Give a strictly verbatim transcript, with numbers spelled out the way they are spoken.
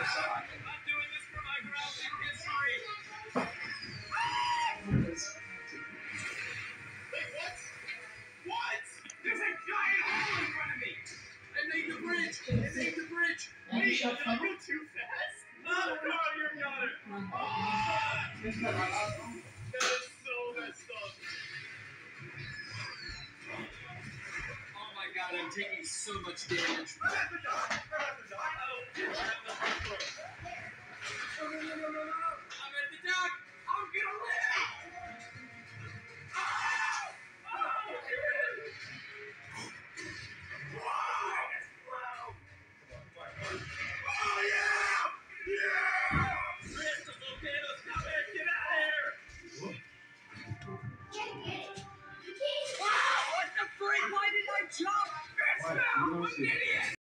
doing this for my grounding history. Wait, what? What? There's a giant hole in front of me. I made the bridge. I made the bridge. Wait, did I go too fast? Oh, no, you're not it. Oh, that is so messed up. Oh my god, I'm taking so much damage.